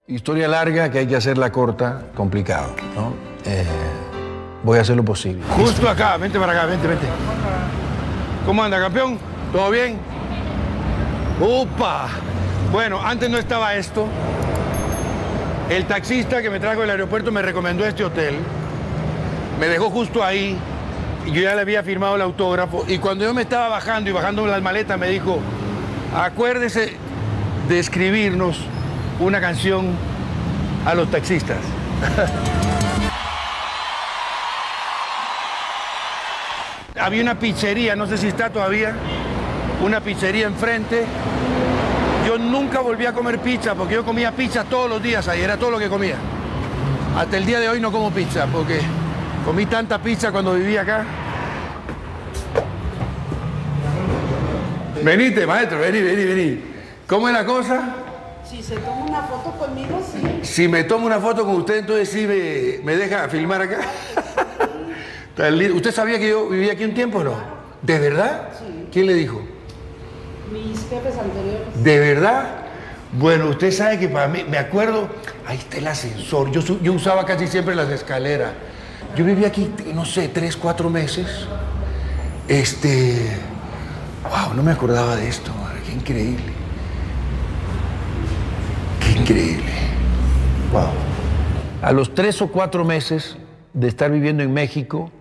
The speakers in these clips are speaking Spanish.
Historia larga que hay que hacerla corta, complicado, ¿no? Voy a hacer lo posible. Justo acá, vente para acá, vente. ¿Cómo anda, campeón? ¿Todo bien? ¡Upa! Bueno, antes no estaba esto. El taxista que me trajo del aeropuerto me recomendó este hotel. Me dejó justo ahí. Y yo ya le había firmado el autógrafo. Y cuando yo me estaba bajando y bajando las maletas, me dijo, acuérdese de escribirnos una canción a los taxistas. Había una pizzería, no sé si está todavía, una pizzería enfrente. Yo nunca volví a comer pizza porque yo comía pizza todos los días ahí, era todo lo que comía. Hasta el día de hoy no como pizza porque comí tanta pizza cuando vivía acá. Venite, maestro, vení. ¿Cómo es la cosa? Si se toma una foto conmigo, sí. Si me tomo una foto con usted, entonces sí me deja filmar acá. ¿Usted sabía que yo vivía aquí un tiempo o no? ¿De verdad? Sí. ¿Quién le dijo? Mis jefes anteriores. ¿De verdad? Bueno, usted sabe que para mí, me acuerdo, ahí está el ascensor. Yo usaba casi siempre las escaleras. Yo vivía aquí, no sé, 3, 4 meses. Wow, no me acordaba de esto, madre. Qué increíble. Qué increíble. Wow. A los 3 o 4 meses de estar viviendo en México,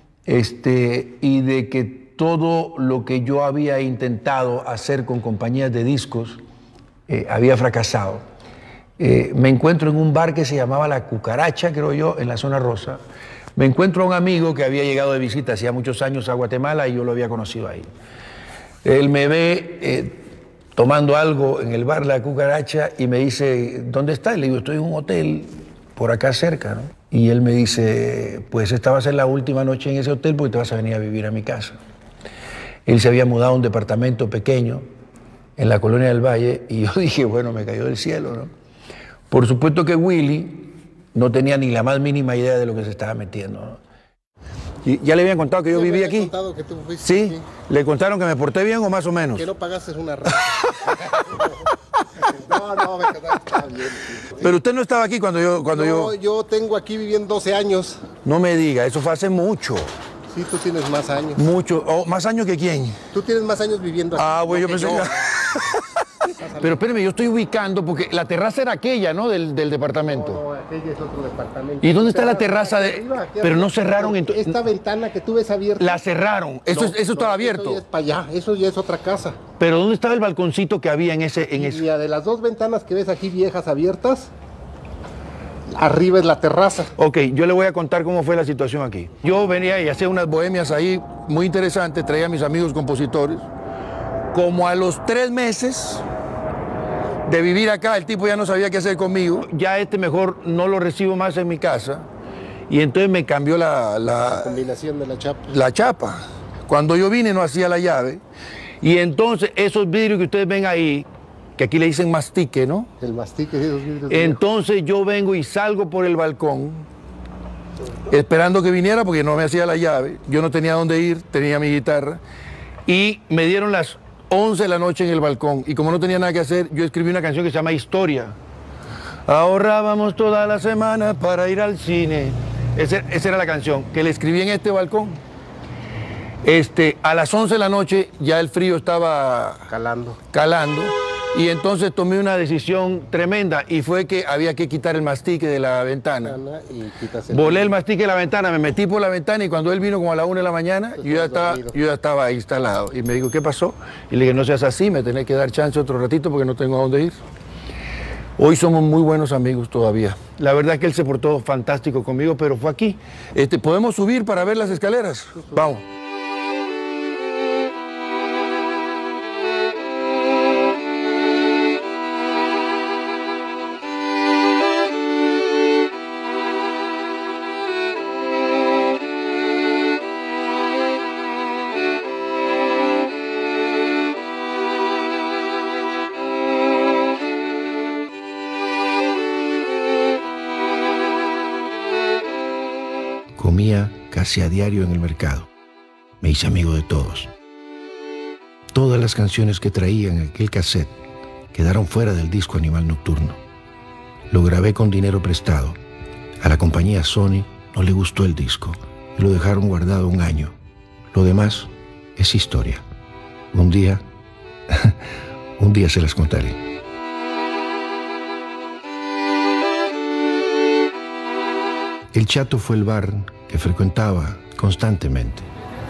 y de que todo lo que yo había intentado hacer con compañías de discos había fracasado. Me encuentro en un bar que se llamaba La Cucaracha, creo yo, en la zona rosa. Me encuentro a un amigo que había llegado de visita hacía muchos años a Guatemala y yo lo había conocido ahí. Él me ve tomando algo en el bar La Cucaracha y me dice, ¿dónde estás? Le digo, estoy en un hotel por acá cerca, ¿no? Y él me dice, pues esta va a ser la última noche en ese hotel porque te vas a venir a vivir a mi casa. Él se había mudado a un departamento pequeño en la Colonia del Valle y yo dije, bueno, me cayó del cielo, ¿no? Por supuesto que Willy no tenía ni la más mínima idea de lo que se estaba metiendo, ¿no? ¿Y ya le habían contado que yo vivía aquí? Contado que tú fuiste ¿Sí? Aquí. ¿Le contaron que me porté bien o más o menos? Que no pagaste una renta. No, me quedaba bien. Pero usted no estaba aquí cuando yo... Yo tengo aquí viviendo 12 años. No me diga, eso fue hace mucho. Sí, tú tienes más años. Mucho. Oh, ¿más años que quién? Tú tienes más años viviendo aquí. Ah, bueno, yo pensé yo. Pero espéreme, yo estoy ubicando, porque la terraza era aquella, ¿no? Del departamento. No, aquella es otro departamento. ¿Y dónde está la terraza de...? Arriba, aquí Pero arriba. No cerraron entonces. Esta ventana que tú ves abierta. La cerraron. Eso estaba abierto. Eso ya es para allá, eso ya es otra casa. Pero ¿dónde estaba el balconcito que había en ese? Y de las dos ventanas que ves aquí viejas abiertas, arriba es la terraza. Ok, yo le voy a contar cómo fue la situación aquí. Yo venía y hacía unas bohemias ahí muy interesantes, traía a mis amigos compositores. Como a los 3 meses de vivir acá, el tipo ya no sabía qué hacer conmigo. Ya mejor no lo recibo más en mi casa. Y entonces me cambió La combinación de la chapa. la chapa. Cuando yo vine no hacía la llave. Y entonces esos vidrios que ustedes ven ahí, que aquí le dicen mastique, ¿no? El mastique de esos vidrios. Entonces yo vengo y salgo por el balcón, esperando que viniera porque no me hacía la llave. Yo no tenía dónde ir, tenía mi guitarra. Y me dieron las 11 de la noche en el balcón. Y como no tenía nada que hacer, yo escribí una canción que se llama Historia. Ahorrábamos toda la semana para ir al cine. Esa era la canción que le escribí en este balcón. A las 11 de la noche ya el frío estaba calando. Y entonces tomé una decisión tremenda y fue que había que quitar el mastique de la ventana. Volé el mastique de la ventana, me metí por la ventana y cuando él vino como a la 1 de la mañana, yo ya estaba instalado. Y me dijo, ¿qué pasó? Y le dije, no seas así, me tenés que dar chance otro ratito porque no tengo a dónde ir. Hoy somos muy buenos amigos todavía. La verdad es que él se portó fantástico conmigo, pero fue aquí. ¿Podemos subir para ver las escaleras? Vamos. Comía casi a diario en el mercado. Me hice amigo de todos. Todas las canciones que traía en aquel cassette quedaron fuera del disco Animal Nocturno. lo grabé con dinero prestado. A la compañía Sony no le gustó el disco y lo dejaron guardado un año. Lo demás es historia. Un día se las contaré. El Chato fue el bar que frecuentaba constantemente.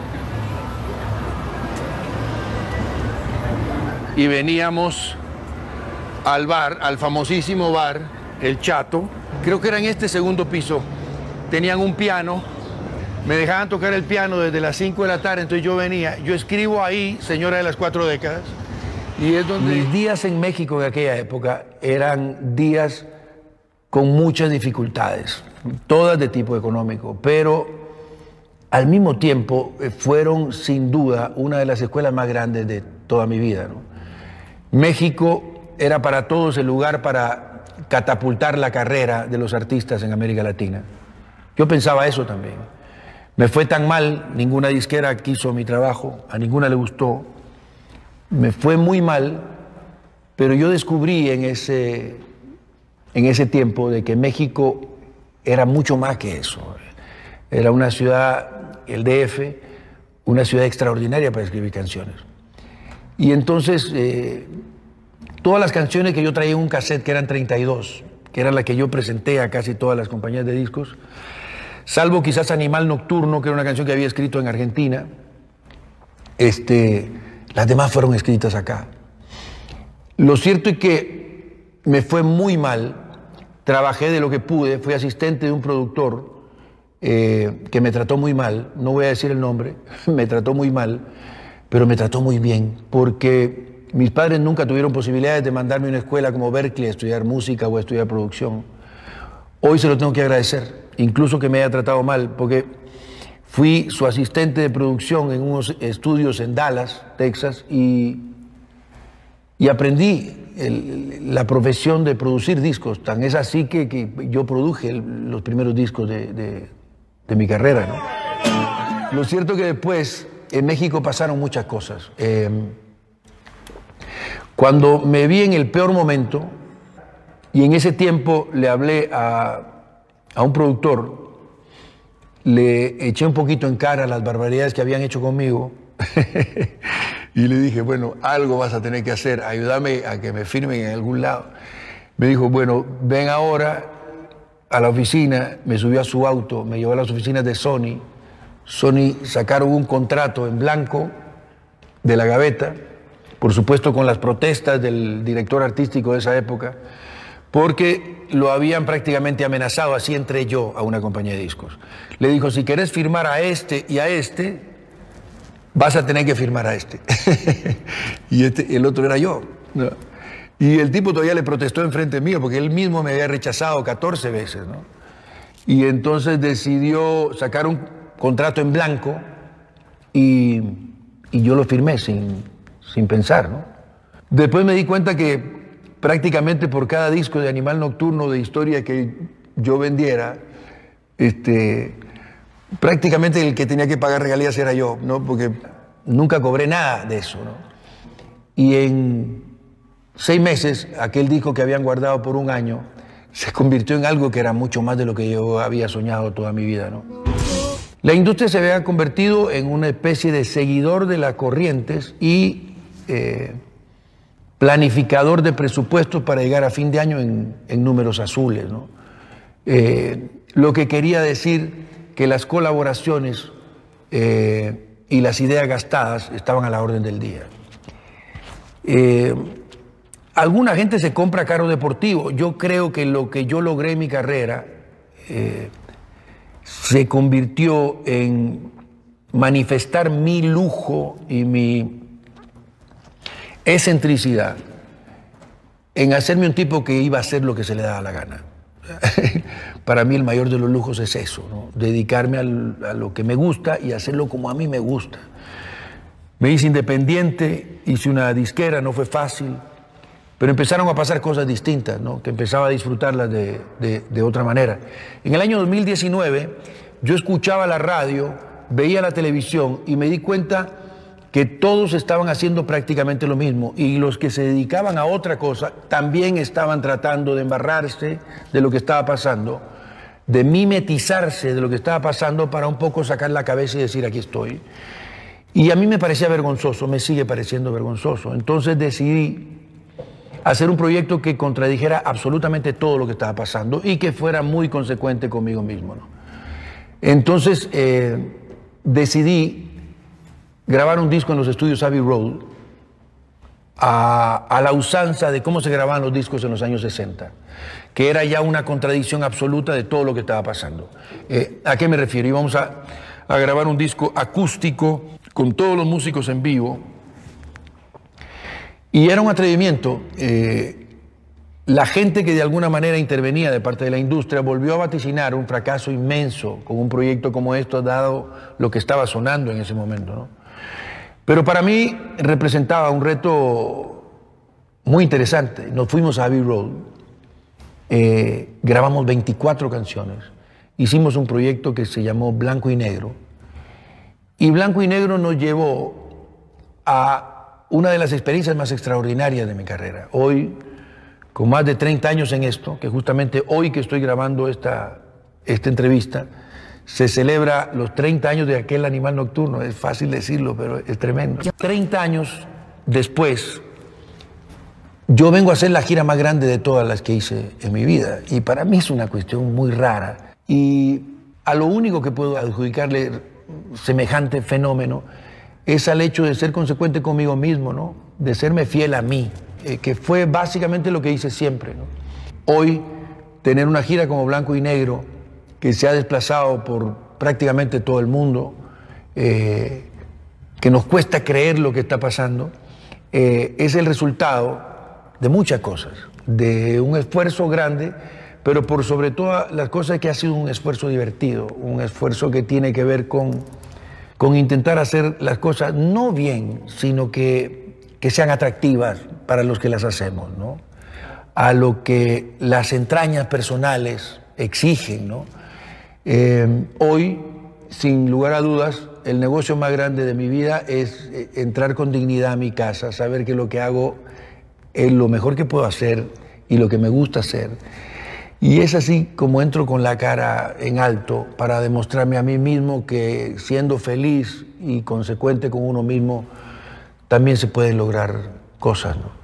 Y veníamos al bar, al famosísimo bar, El Chato. Creo que era en este segundo piso. Tenían un piano. Me dejaban tocar el piano desde las 5 de la tarde, entonces yo venía. Yo escribo ahí, Señora de las 4 décadas. Y es donde... Mis días en México en aquella época eran días con muchas dificultades, todas de tipo económico, pero al mismo tiempo fueron sin duda una de las escuelas más grandes de toda mi vida, ¿no? México era para todos el lugar para catapultar la carrera de los artistas en América Latina. Yo pensaba eso también. Me fue tan mal, ninguna disquera quiso mi trabajo, a ninguna le gustó. Me fue muy mal, pero yo descubrí en ese tiempo de que México era mucho más que eso. Era una ciudad, el DF, una ciudad extraordinaria para escribir canciones. Y entonces, todas las canciones que yo traía en un cassette, que eran 32, que era la que yo presenté a casi todas las compañías de discos, salvo quizás Animal Nocturno, que era una canción que había escrito en Argentina, las demás fueron escritas acá. Lo cierto es que me fue muy mal, trabajé de lo que pude, fui asistente de un productor que me trató muy mal, no voy a decir el nombre, me trató muy mal, pero me trató muy bien, porque mis padres nunca tuvieron posibilidades de mandarme a una escuela como Berkeley a estudiar música o a estudiar producción. Hoy se lo tengo que agradecer, incluso que me haya tratado mal, porque fui su asistente de producción en unos estudios en Dallas, Texas, y aprendí la profesión de producir discos. Tan es así que yo produje los primeros discos de mi carrera, ¿no? Lo cierto que después en México pasaron muchas cosas. Cuando me vi en el peor momento, y en ese tiempo le hablé a un productor, le eché un poquito en cara las barbaridades que habían hecho conmigo y le dije, bueno, algo vas a tener que hacer, ayúdame a que me firmen en algún lado. Me dijo, bueno, ven ahora a la oficina. Me subió a su auto, me llevó a las oficinas de Sony. Sony sacaron un contrato en blanco de la gaveta, por supuesto con las protestas del director artístico de esa época, porque lo habían prácticamente amenazado, así entré yo a una compañía de discos. Le dijo, si querés firmar a este y a este, vas a tener que firmar a este. Y el otro era yo, ¿no? Y el tipo todavía le protestó enfrente mío, porque él mismo me había rechazado 14 veces, ¿no? Y entonces decidió sacar un contrato en blanco y yo lo firmé sin pensar, ¿no? Después me di cuenta que prácticamente por cada disco de Animal Nocturno de historia que yo vendiera, prácticamente el que tenía que pagar regalías era yo, ¿no? Porque nunca cobré nada de eso, ¿no? Y en 6 meses, aquel disco que habían guardado por un año se convirtió en algo que era mucho más de lo que yo había soñado toda mi vida, ¿no? La industria se había convertido en una especie de seguidor de las corrientes y planificador de presupuestos para llegar a fin de año en números azules, ¿no? Lo que quería decir que las colaboraciones y las ideas gastadas estaban a la orden del día. Alguna gente se compra carro deportivo. Yo creo que lo que yo logré en mi carrera se convirtió en manifestar mi lujo y mi excentricidad, en hacerme un tipo que iba a hacer lo que se le daba la gana. Para mí el mayor de los lujos es eso, ¿no? Dedicarme a lo que me gusta y hacerlo como a mí me gusta. Me hice independiente, hice una disquera, no fue fácil, pero empezaron a pasar cosas distintas, ¿no? Que empezaba a disfrutarlas de otra manera. En el año 2019 yo escuchaba la radio, veía la televisión y me di cuenta que todos estaban haciendo prácticamente lo mismo y los que se dedicaban a otra cosa también estaban tratando de embarrarse de lo que estaba pasando, de mimetizarse de lo que estaba pasando para un poco sacar la cabeza y decir aquí estoy. Y a mí me parecía vergonzoso, me sigue pareciendo vergonzoso. Entonces decidí hacer un proyecto que contradijera absolutamente todo lo que estaba pasando y que fuera muy consecuente conmigo mismo, ¿no? Entonces decidí grabar un disco en los estudios Abbey Road a la usanza de cómo se grababan los discos en los años 60, que era ya una contradicción absoluta de todo lo que estaba pasando. ¿A qué me refiero? Íbamos a grabar un disco acústico con todos los músicos en vivo y era un atrevimiento. La gente que de alguna manera intervenía de parte de la industria volvió a vaticinar un fracaso inmenso con un proyecto como esto, dado lo que estaba sonando en ese momento, ¿no? Pero para mí representaba un reto muy interesante. Nos fuimos a Abbey Road, grabamos 24 canciones, hicimos un proyecto que se llamó Blanco y Negro, y Blanco y Negro nos llevó a una de las experiencias más extraordinarias de mi carrera. Hoy, con más de 30 años en esto, que justamente hoy que estoy grabando esta entrevista, se celebra los 30 años de aquel Animal Nocturno. Es fácil decirlo, pero es tremendo. 30 años después, yo vengo a hacer la gira más grande de todas las que hice en mi vida. Y para mí es una cuestión muy rara. Y a lo único que puedo adjudicarle semejante fenómeno es al hecho de ser consecuente conmigo mismo, ¿no? De serme fiel a mí, que fue básicamente lo que hice siempre, ¿no? Hoy, tener una gira como Blanco y Negro, que se ha desplazado por prácticamente todo el mundo, que nos cuesta creer lo que está pasando, es el resultado de muchas cosas, de un esfuerzo grande, pero por sobre todas las cosas que ha sido un esfuerzo divertido, un esfuerzo que tiene que ver con intentar hacer las cosas no bien, sino que sean atractivas para los que las hacemos, ¿no? A lo que las entrañas personales exigen, ¿no? Hoy, sin lugar a dudas, el negocio más grande de mi vida es entrar con dignidad a mi casa, saber que lo que hago es lo mejor que puedo hacer y lo que me gusta hacer. Y es así como entro con la cara en alto para demostrarme a mí mismo que siendo feliz y consecuente con uno mismo también se pueden lograr cosas, ¿no?